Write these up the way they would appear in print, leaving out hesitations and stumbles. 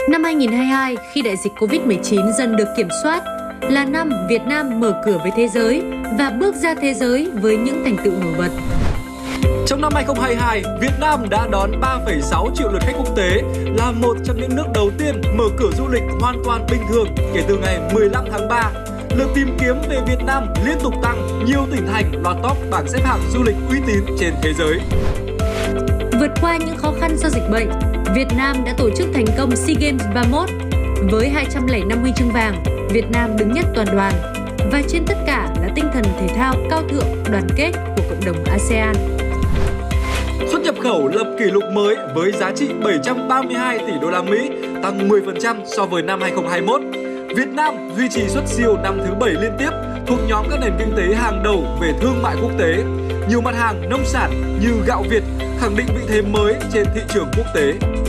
Năm 2022, khi đại dịch Covid-19 dần được kiểm soát, là năm Việt Nam mở cửa với thế giới và bước ra thế giới với những thành tựu nổi bật. Trong năm 2022, Việt Nam đã đón 3,6 triệu lượt khách quốc tế, là một trong những nước đầu tiên mở cửa du lịch hoàn toàn bình thường kể từ ngày 15 tháng 3. Lượt tìm kiếm về Việt Nam liên tục tăng, nhiều tỉnh thành lọt top bảng xếp hạng du lịch uy tín trên thế giới. Vượt qua những khó khăn do dịch bệnh, Việt Nam đã tổ chức thành công SEA Games 31. Với 205 huy chương vàng, Việt Nam đứng nhất toàn đoàn. Và trên tất cả là tinh thần thể thao cao thượng, đoàn kết của cộng đồng ASEAN. Xuất nhập khẩu lập kỷ lục mới với giá trị 732 tỷ đô la Mỹ, tăng 10% so với năm 2021. Việt Nam duy trì xuất siêu năm thứ 7 liên tiếp, thuộc nhóm các nền kinh tế hàng đầu về thương mại quốc tế. Nhiều mặt hàng nông sản như gạo Việt khẳng định vị thế mới trên thị trường quốc tế.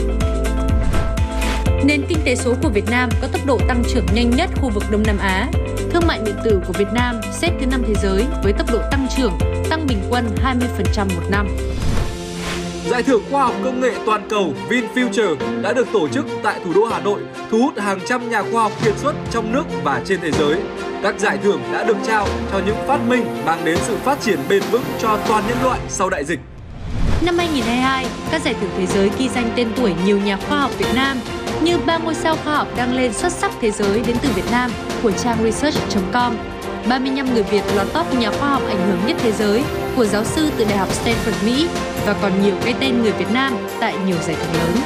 Nền kinh tế số của Việt Nam có tốc độ tăng trưởng nhanh nhất khu vực Đông Nam Á. Thương mại điện tử của Việt Nam xếp thứ 5 thế giới với tốc độ tăng trưởng, tăng bình quân 20% một năm. Giải thưởng khoa học công nghệ toàn cầu VinFuture đã được tổ chức tại thủ đô Hà Nội, thu hút hàng trăm nhà khoa học kiệt xuất trong nước và trên thế giới. Các giải thưởng đã được trao cho những phát minh mang đến sự phát triển bền vững cho toàn nhân loại sau đại dịch. Năm 2022, các giải thưởng thế giới ghi danh tên tuổi nhiều nhà khoa học Việt Nam như 3 ngôi sao khoa học đăng lên xuất sắc thế giới đến từ Việt Nam của trang research.com, 35 người Việt lọt top nhà khoa học ảnh hưởng nhất thế giới của giáo sư từ Đại học Stanford, Mỹ và còn nhiều cái tên người Việt Nam tại nhiều giải thưởng lớn.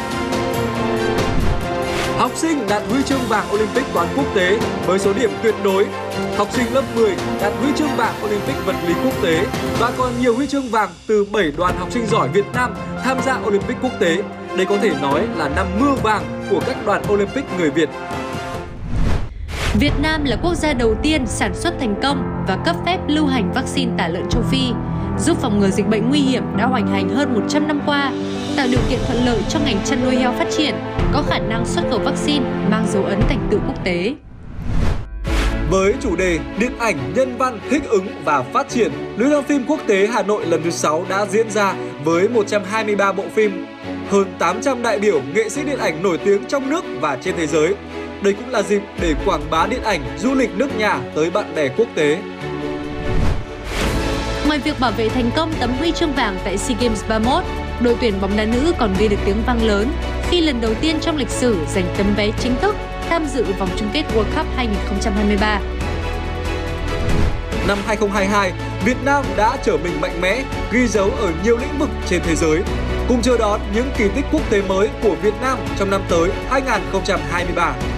Học sinh đạt huy chương vàng Olympic toán quốc tế với số điểm tuyệt đối. Học sinh lớp 10 đạt huy chương vàng Olympic vật lý quốc tế và còn nhiều huy chương vàng từ 7 đoàn học sinh giỏi Việt Nam tham gia Olympic quốc tế. Đây có thể nói là năm mưa vàng của các đoàn Olympic người Việt. Việt Nam là quốc gia đầu tiên sản xuất thành công và cấp phép lưu hành vaccine tả lợn châu Phi, giúp phòng ngừa dịch bệnh nguy hiểm đã hoành hành hơn 100 năm qua, tạo điều kiện thuận lợi cho ngành chăn nuôi heo phát triển, có khả năng xuất khẩu vaccine mang dấu ấn thành tựu quốc tế. Với chủ đề Điện ảnh, nhân văn, thích ứng và phát triển, Liên hoan phim quốc tế Hà Nội lần thứ 6 đã diễn ra với 123 bộ phim, hơn 800 đại biểu nghệ sĩ điện ảnh nổi tiếng trong nước và trên thế giới. Đây cũng là dịp để quảng bá điện ảnh, du lịch nước nhà tới bạn bè quốc tế. Ngoài việc bảo vệ thành công tấm huy chương vàng tại SEA Games 31, đội tuyển bóng đá nữ còn gây được tiếng vang lớn khi lần đầu tiên trong lịch sử giành tấm vé chính thức tham dự vòng chung kết World Cup 2023. Năm 2022, Việt Nam đã trở mình mạnh mẽ, ghi dấu ở nhiều lĩnh vực trên thế giới. Cùng chờ đón những kỳ tích quốc tế mới của Việt Nam trong năm tới 2023.